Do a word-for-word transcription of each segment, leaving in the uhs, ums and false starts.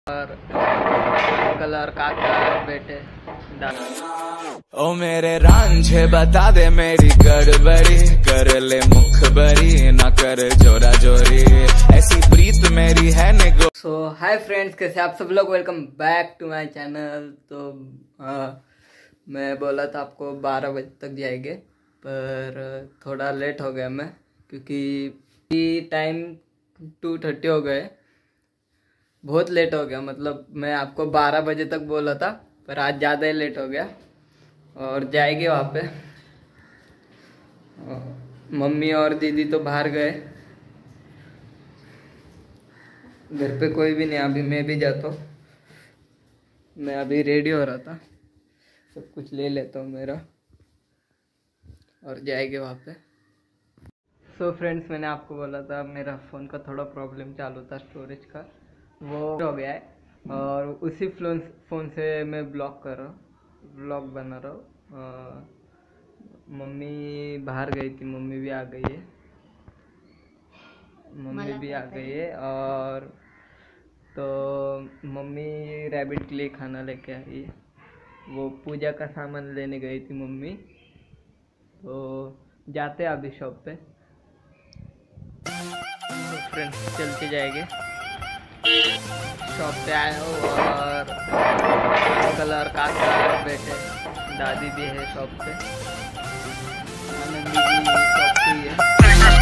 और अंकल और काका बेटे ओ मेरे रांझे बता दे मेरी गड़बड़ी, कर ले मुखबरी ना कर जोरा जोरी, ऐसी प्रीत मेरी है निगो। सो हाय फ्रेंड्स, कैसे आप सब लोग, welcome back to my channel. तो आ, मैं बोला था आपको बारह बजे तक जाएंगे, पर थोड़ा लेट हो गया मैं, क्योंकि टाइम टू थर्टी हो गए, बहुत लेट हो गया। मतलब मैं आपको बारह बजे तक बोला था, पर आज ज़्यादा ही लेट हो गया। और जाएंगे वहाँ पे। मम्मी और दीदी तो बाहर गए, घर पे कोई भी नहीं। अभी मैं भी जाता हूँ, मैं अभी रेडी हो रहा था, सब कुछ ले लेता हूँ मेरा और जाएंगे वहाँ पे। सो फ्रेंड्स, मैंने आपको बोला था मेरा फ़ोन का थोड़ा प्रॉब्लम चालू था, स्टोरेज का, वो हो गया है। और उसी फ़ोन फ़ोन से मैं ब्लॉग कर रहा हूँ, ब्लॉग बना रहा हूँ। मम्मी बाहर गई थी, मम्मी भी आ गई है, मम्मी भी आ गई है। और तो मम्मी रैबिट के लिए खाना लेके आई है, वो पूजा का सामान लेने गई थी मम्मी। तो जाते हैं अभी शॉप पे। तो फ्रेंड्स चलते जाएंगे, शॉप पे आए हो। और अंकल और काका बेटे दादी भी है शॉप पे, आनंदी भी शॉप पे ही है।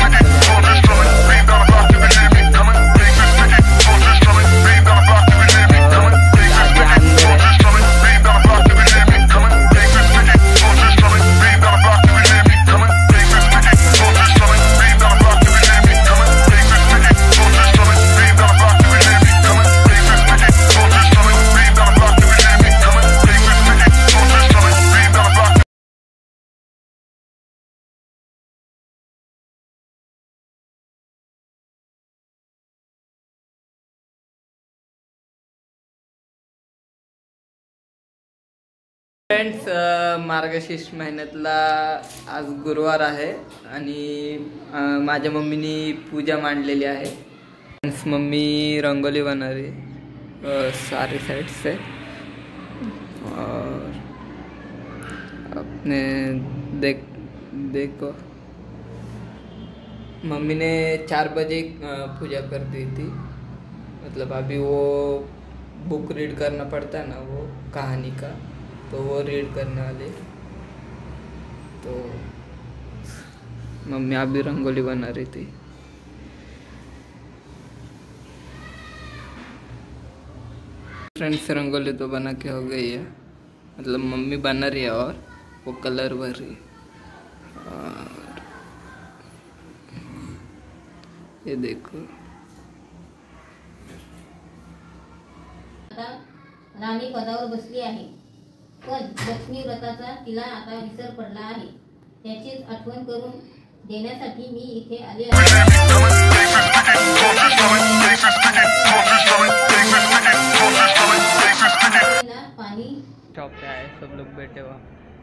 फ्रेंड्स, मार्गशीर्ष महिन्यातला आज गुरुवार आहे आणि माझ्या मम्मीनी पूजा मांडलेली आहे। फ्रेंड्स, मम्मी रंगोली बना रही है सारे साइड से। और अपने देख देखो, मम्मी ने चार बजे पूजा कर दी थी। मतलब अभी वो बुक रीड करना पड़ता है ना, वो कहानी का, तो वो रीड करने वाले। तो मम्मी अभी रंगोली बना रही थी। फ्रेंड्स, रंगोली तो बना के हो गई है, मतलब मम्मी बना रही है और वो कलर भर रही है। और ये देखो, राणी पदावर बसली आहे, पण लक्ष्मी व्रताचा तिला आता विसर पडला आहे। त्याचीच आठवण करून देण्यासाठी मी इथे आले आहे। पाणी शॉप पे आए, सब लोग बैठे हुआ।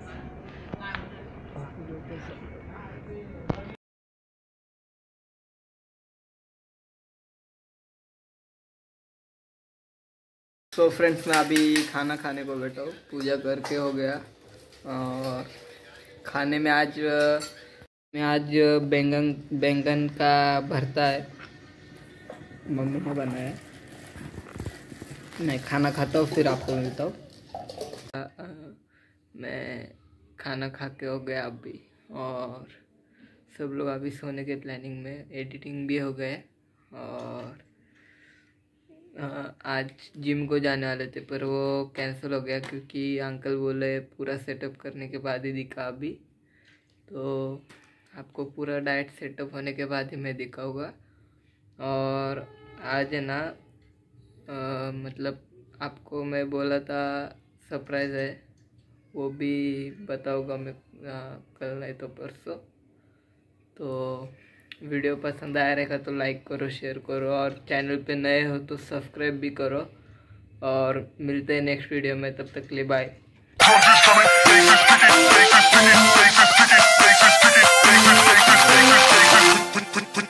तो फ्रेंड्स, मैं अभी खाना खाने को बैठा हूँ, पूजा करके हो गया। और खाने में आज मैं आज बैंगन बैंगन का भरता है, मम्मी ने बनाया। मैं खाना खाता हूँ, फिर आपको मिलता हूँ। मैं खाना खा के हो गया अभी, और सब लोग अभी सोने के प्लानिंग में, एडिटिंग भी हो गए। और आज जिम को जाने वाले थे, पर वो कैंसिल हो गया, क्योंकि अंकल बोले पूरा सेटअप करने के बाद ही दिखा। अभी तो आपको पूरा डाइट सेटअप होने के बाद ही मैं दिखाऊंगा। और आज है ना, आ, मतलब आपको मैं बोला था सरप्राइज़ है, वो भी बताऊंगा मैं कल नहीं तो परसों। तो वीडियो पसंद आया रहेगा तो लाइक करो, शेयर करो, और चैनल पे नए हो तो सब्सक्राइब भी करो। और मिलते हैं नेक्स्ट वीडियो में, तब तक के लिए बाय।